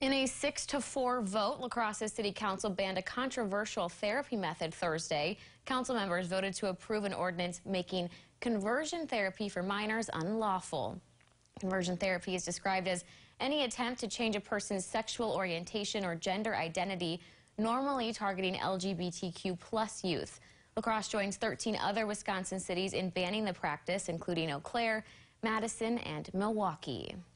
In a 6-4 vote, La Crosse City Council banned a controversial therapy method Thursday. Council members voted to approve an ordinance making conversion therapy for minors unlawful. Conversion therapy is described as any attempt to change a person's sexual orientation or gender identity, normally targeting LGBTQ+ youth. La Crosse joins 13 other Wisconsin cities in banning the practice, including Eau Claire, Madison, and Milwaukee.